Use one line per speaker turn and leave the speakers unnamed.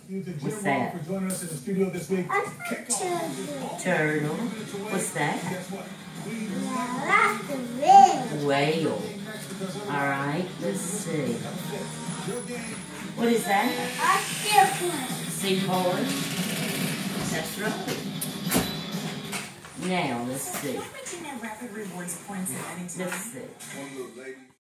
What's that?
For joining us in the studio this week.
Turtle. What's that? Whale. Alright, let's see. What is that? Seahorse. That's right. Now, let's see. Let's see.